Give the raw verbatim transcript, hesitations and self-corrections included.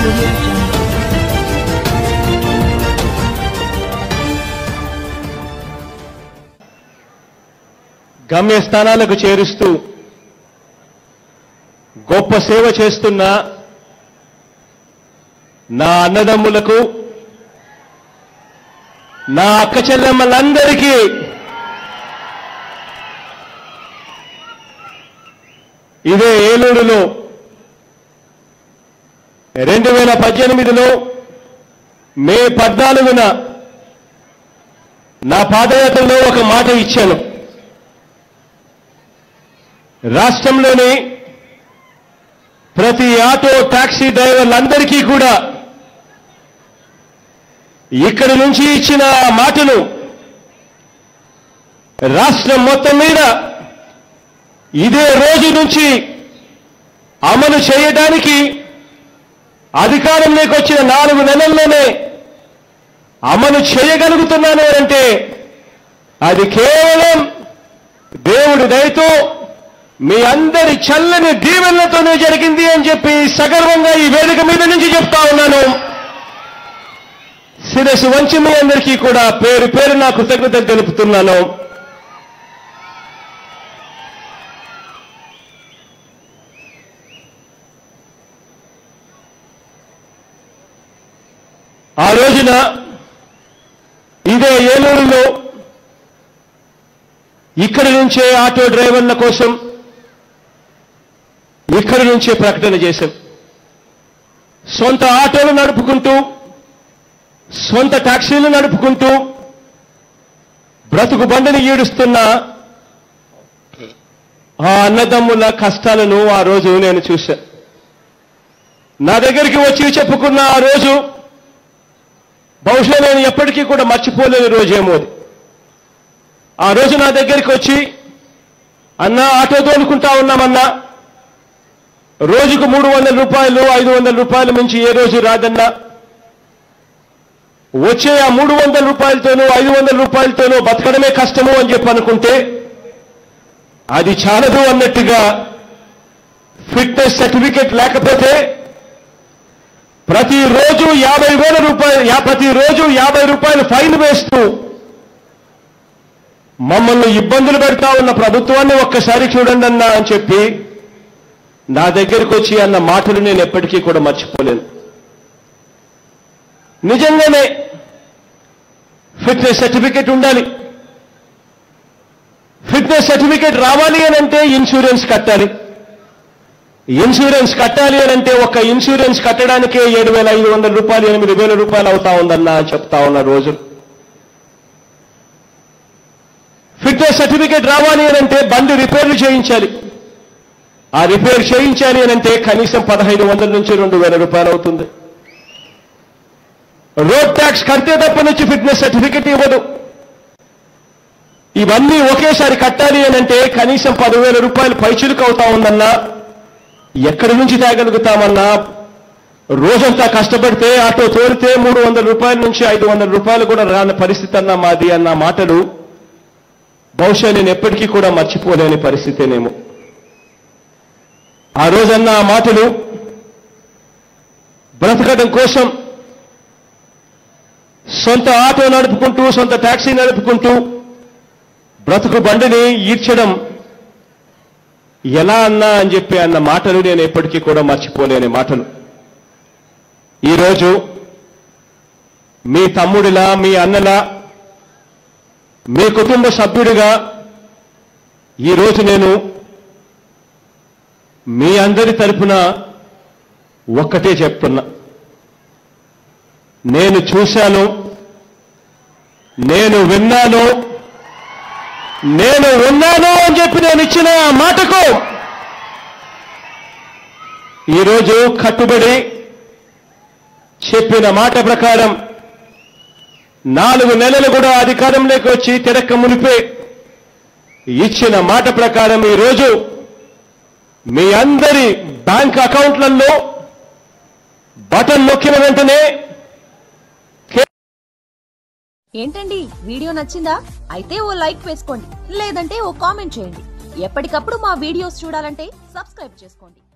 audio jungle. గమ్యస్థానాలకు చేరుస్తూ గొప్ప సేవ చేస్తున్న నా అన్నదమ్ములకు, నా అక్క చెల్లెమ్మలందరికీ ఇదే ఏలూరులో రెండు వేల పద్దెనిమిదిలో మే పద్నాలుగున నా పాదయాత్రలో ఒక మాట ఇచ్చాను. రాష్ట్రంలోని ప్రతి ఆటో టాక్సీ డ్రైవర్లందరికీ కూడా ఇక్కడి నుంచి ఇచ్చిన మాటను రాష్ట్రం మొత్తం మీద ఇదే రోజు నుంచి అమలు చేయడానికి అధికారంలోకి వచ్చిన నాలుగు నెలల్లోనే అమలు చేయగలుగుతున్నాను అంటే అది కేవలం దేవుడి దయతో మీ అందరి చల్లని దీవెనలతోనే జరిగింది అని చెప్పి సగర్వంగా ఈ వేదిక మీద నుంచి చెప్తా ఉన్నాను. శిరస్సు వంచి మీ అందరికీ కూడా పేరు పేరు నా కృతజ్ఞతలు తెలుపుతున్నాను. ఆ రోజున ఇదే ఏలూరులో ఇక్కడి నుంచే ఆటో డ్రైవర్ల కోసం ఇక్కడి నుంచే ప్రకటన చేశాం. సొంత ఆటోలు నడుపుకుంటూ, సొంత టాక్సీలు నడుపుకుంటూ బ్రతుకు బండిని ఈడుస్తున్న ఆ అన్నదమ్ముల కష్టాలను ఆ రోజు నేను చూశాను. నా దగ్గరికి వచ్చి చెప్పుకున్న ఆ రోజు బహుశా నేను ఎప్పటికీ కూడా మర్చిపోలేని రోజేమో అది. ఆ రోజు నా దగ్గరికి వచ్చి, అన్నా ఆటో తోలుకుంటా ఉన్నామన్నా, రోజుకు మూడు వందల రూపాయలు ఐదు వందల రూపాయలు మించి ఏ రోజు రాదన్నా, వచ్చే ఆ మూడు వందల రూపాయలతోనూ ఐదు వందల రూపాయలతోనూ బతకడమే కష్టము అని చెప్పి అనుకుంటే అది చాలదు అన్నట్టుగా ఫిట్నెస్ సర్టిఫికెట్ లేకపోతే ప్రతిరోజు యాభై వేల రూపాయలు ప్రతిరోజు యాభై రూపాయలు ఫైన్ వేస్తూ మమ్మల్ని ఇబ్బందులు పెడతా ఉన్న ప్రభుత్వాన్ని ఒక్కసారి చూడండి అన్నా అని చెప్పి నా దగ్గరికి వచ్చి అన్న మాటలు నేను ఎప్పటికీ కూడా మర్చిపోలేను. నిజంగానే ఫిట్నెస్ సర్టిఫికెట్ ఉండాలి. ఫిట్నెస్ సర్టిఫికెట్ రావాలి అని అంటే ఇన్సూరెన్స్ కట్టాలి. ఇన్సూరెన్స్ కట్టాలి అని అంటే ఒక ఇన్సూరెన్స్ కట్టడానికే ఏడు వేల ఐదు వందల రూపాయలు ఎనిమిది వేల రూపాయలు అవుతా ఉందన్నా చెప్తా ఉన్న రోజు. ఫిట్నెస్ సర్టిఫికెట్ రావాలి అని అంటే బండి రిపేర్లు చేయించాలి. ఆ రిపేర్ చేయించాలి అని అంటే కనీసం పదహైదు వందల నుంచి రెండు వేల రూపాయలు అవుతుంది. రోడ్ ట్యాక్స్ కడితే తప్ప నుంచి ఫిట్నెస్ సర్టిఫికెట్ ఇవ్వదు. ఇవన్నీ ఒకేసారి కట్టాలి అని అంటే కనీసం పదివేల రూపాయలు పైచులుకు అవుతా ఉందన్నా ఎక్కడి నుంచి తేగలుగుతామన్నా? రోజంతా కష్టపడితే ఆటో తోలితే మూడు వందల రూపాయల నుంచి ఐదు వందల రూపాయలు కూడా రాని పరిస్థితి అన్నా మాది అన్న మాటలు బహుశా నేను ఎప్పటికీ కూడా మర్చిపోలేని పరిస్థితేనేమో. ఆ రోజన్న ఆ మాటలు బ్రతకడం కోసం సొంత ఆటో నడుపుకుంటూ, సొంత టాక్సీ నడుపుకుంటూ బ్రతుకు బండిని ఈడ్చడం ఎలా అన్నా అని చెప్పి అన్న మాటలు నేను ఎప్పటికీ కూడా మర్చిపోలేని మాటలు. ఈరోజు మీ తమ్ముడిలా, మీ అన్నలా, మీ కుటుంబ సభ్యుడిగా ఈరోజు నేను మీ అందరి తరపున ఒక్కటే చెప్తున్నా. నేను చూశాను, నేను విన్నాను, నేను ఉన్నాను అని చెప్పి నేను ఇచ్చిన ఆ మాటకు ఈరోజు కట్టుబడి చెప్పిన మాట ప్రకారం నాలుగు నెలలు కూడా అధికారంలోకి వచ్చి తిరక్క మునిపే ఇచ్చిన మాట ప్రకారం ఈరోజు మీ అందరి బ్యాంక్ అకౌంట్లలో బటన్ నొక్కిన వెంటనే ఏంటండి వీడియో నచ్చిందా? అయితే ఓ లైక్ వేసుకోండి, లేదంటే ఓ కామెంట్ చేయండి. ఎప్పటికప్పుడు మా వీడియోస్ చూడాలంటే సబ్స్క్రైబ్ చేసుకోండి.